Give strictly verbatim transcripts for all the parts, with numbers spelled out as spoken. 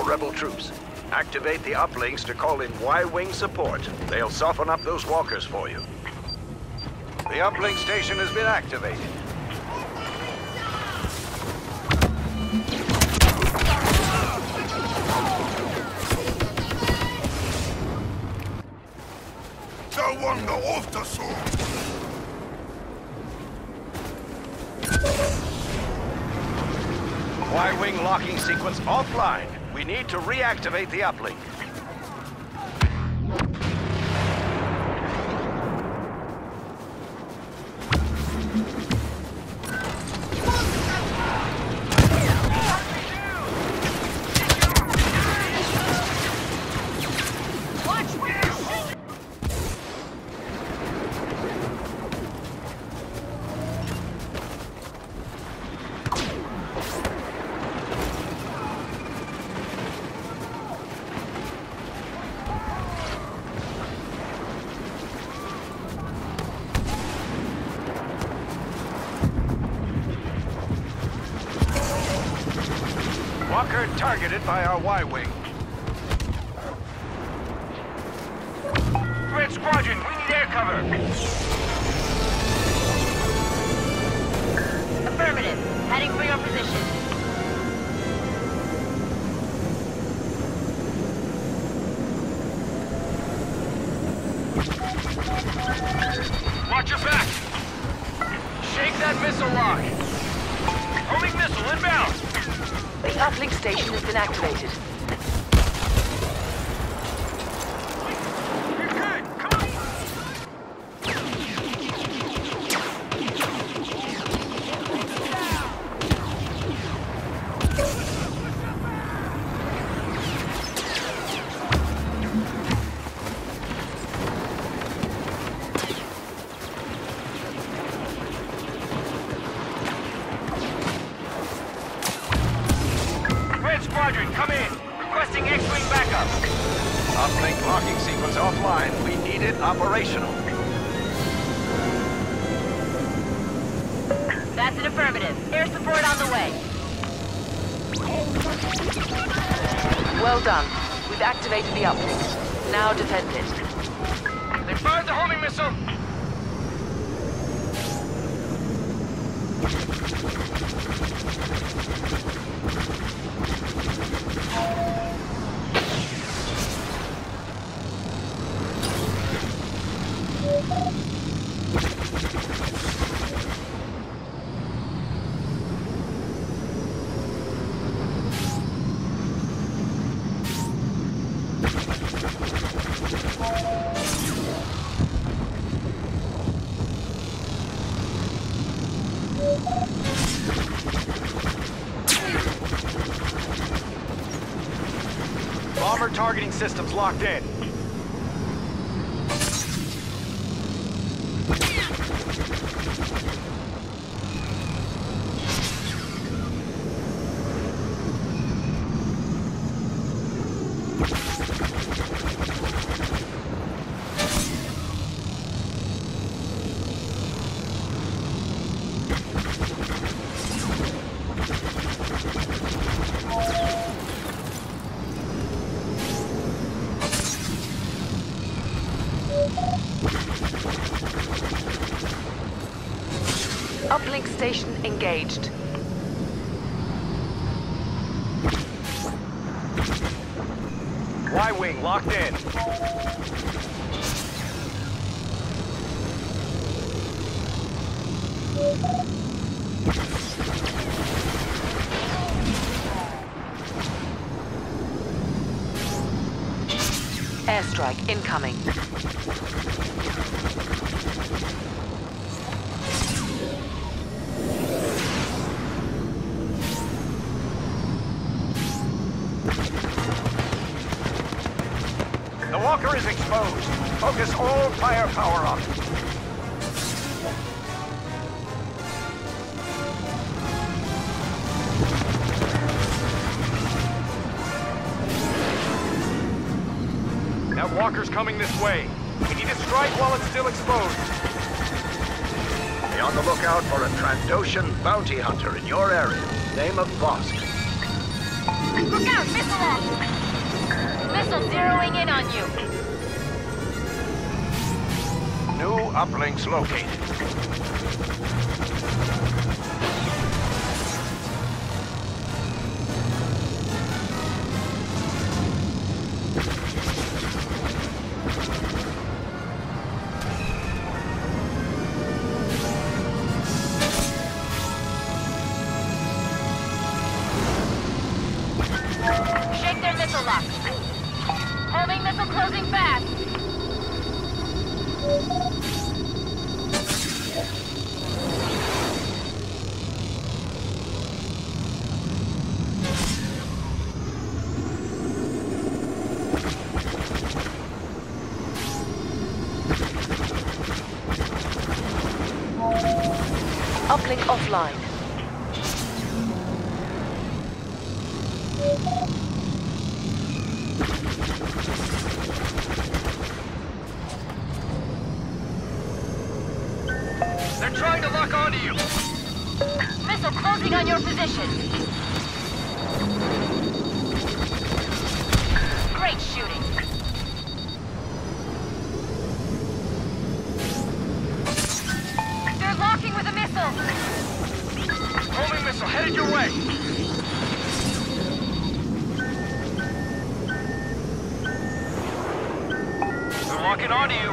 rebel troops. Activate the uplinks to call in Y-Wing support. They'll soften up those walkers for you. The uplink station has been activated. Y-Wing locking sequence offline. We need to reactivate the uplink. Walker targeted by our Y-Wing. Red Squadron, we need air cover. Affirmative. Heading for your position. Watch your back. Shake that missile lock. Homing missile inbound. The uplink station has been activated. You're good. Come on. Red Squadron, come in. Requesting X-Wing backup. Uplink locking sequence offline. We need it operational. That's an affirmative. Air support on the way. Well done. We've activated the uplink. Now defend it. They fired the homing missile. Bomber targeting systems locked in. Uplink station engaged. Y-Wing locked in. Airstrike incoming. The walker is exposed. Focus all firepower on it. That walker's coming this way. We need to strike while it's still exposed. Be on the lookout for a Trandoshan bounty hunter in your area. Name of Vosk. Look out! Missile off! Missile zeroing in on you. New uplinks located. Shake their missile lock. Homing missile closing fast. Uplink offline. They're trying to lock onto you. Missile closing on your position. Great shooting. They're locking with a missile. Homing missile headed your way. They're locking onto you.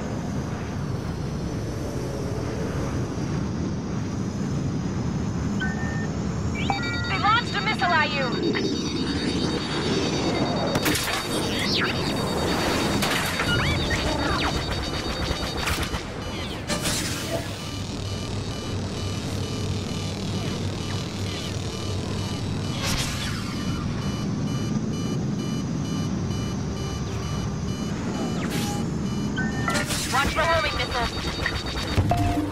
They launched a missile at you. Watch the homing missile.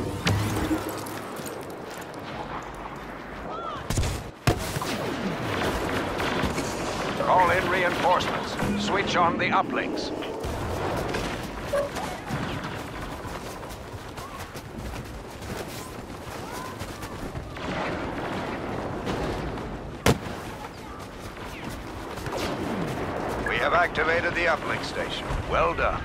Call in reinforcements. Switch on the uplinks. We have activated the uplink station. Well done.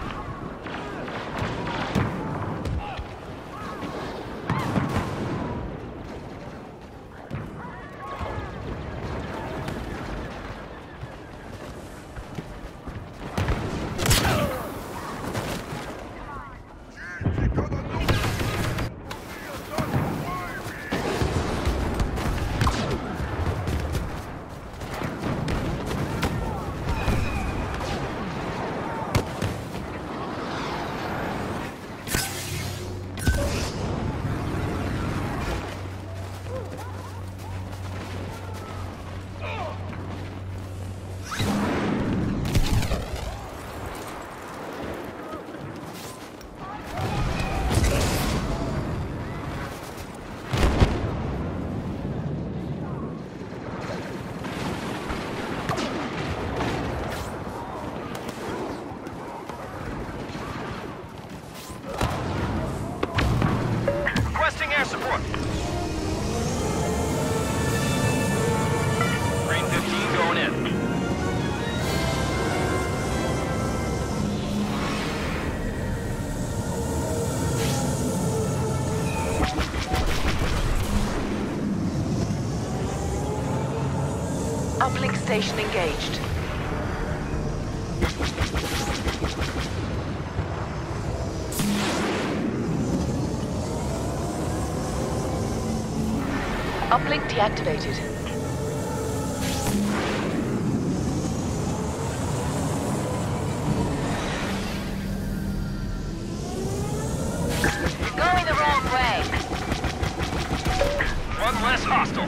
Requesting air support. Green fifteen going in. Uplink station engaged. Uplink deactivated. You're going the wrong way. One less hostile.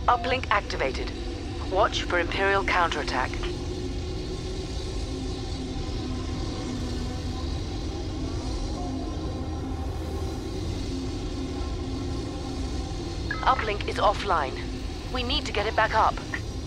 Uplink activated. Watch for Imperial counterattack. Uplink is offline. We need to get it back up.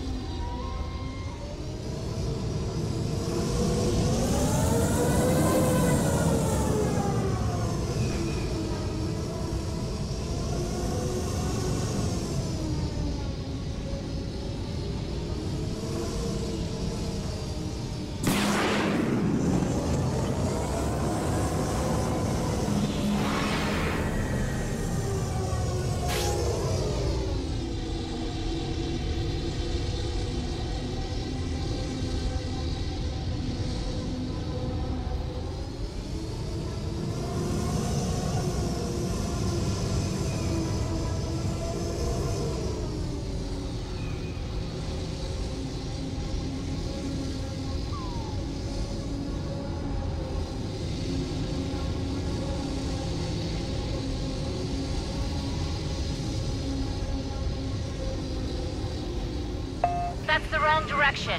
That's the wrong direction.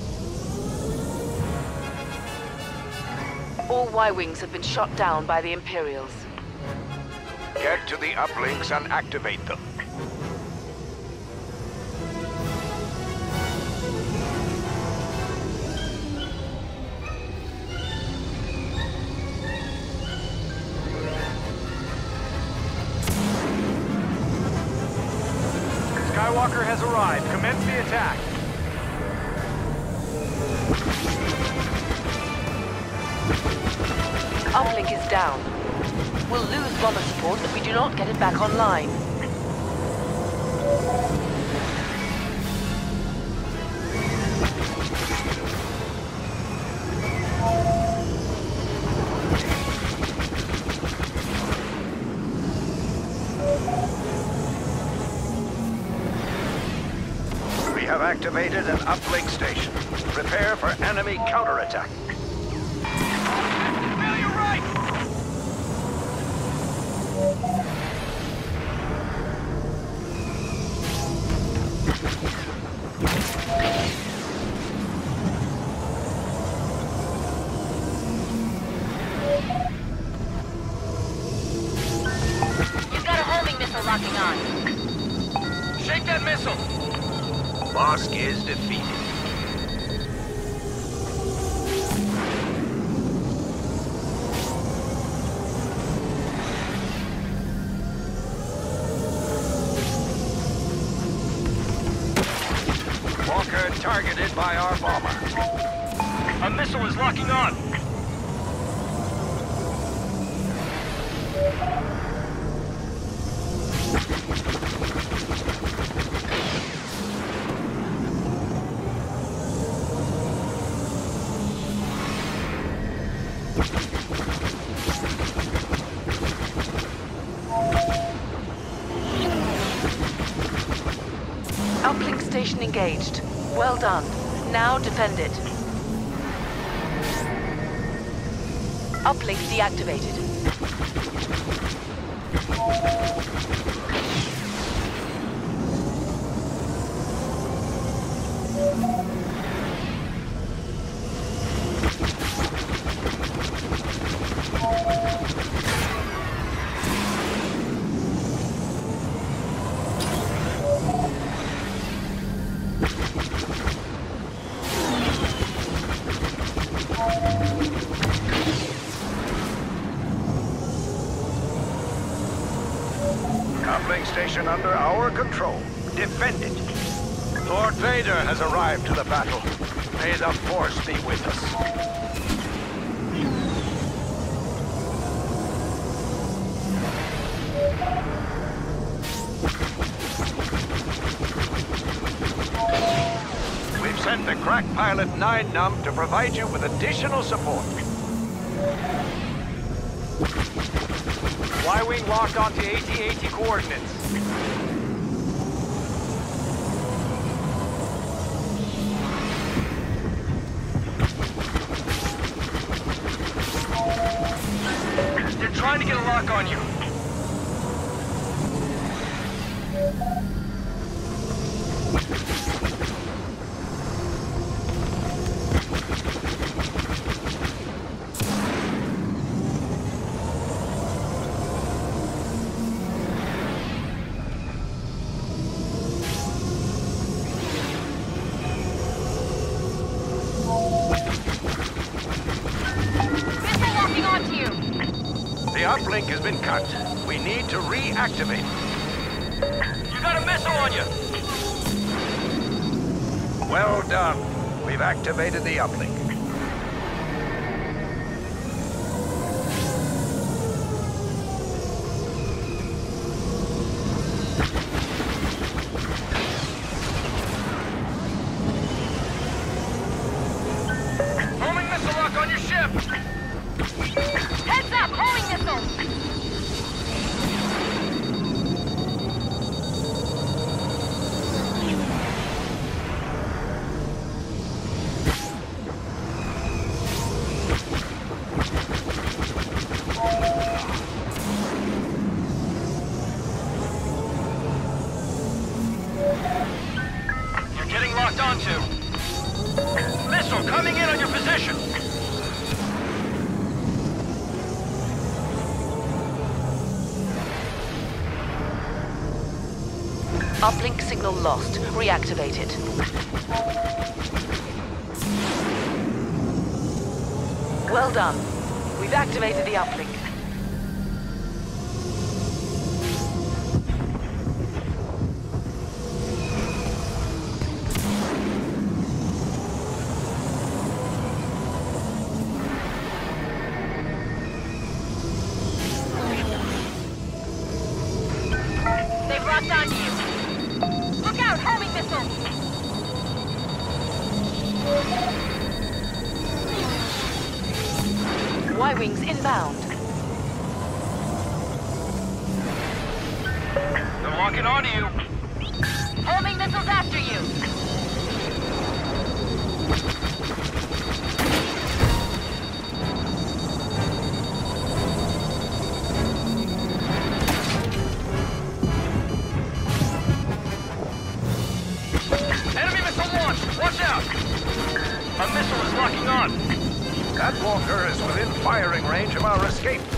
All Y-Wings have been shot down by the Imperials. Get to the uplinks and activate them. Skywalker has arrived. Commence the attack. Uplink is down. We'll lose bomber support if we do not get it back online. We have activated an uplink station. Prepare for enemy counterattack. You've got a homing missile locking on. Shake that missile! Bosk is defeated. Walker targeted by our bomber. A missile is locking on. Uplink station engaged. Well done. Now defend it. Uplink deactivated. Uplink station under our control. Defend it. Lord Vader has arrived to the battle. May the Force be with us. We've sent the crack pilot Nine Num to provide you with additional support. Y-Wing locked onto A T A T coordinates. They're trying to get a lock on you. has been cut. We need to reactivate. You got a missile on you! Well done. We've activated the uplink. Homing missile lock on your ship! Heads up! Homing missile! You're getting locked onto. Missile coming in on your position! Uplink signal lost. Reactivated. Well done. We've activated the uplink. They've locked onto you. Look out! Homing missile! Y-wings inbound. They're locking onto you! Homing missiles after you! Enemy missile launched! Watch out! A missile is locking on! That walker is within firing range of our escape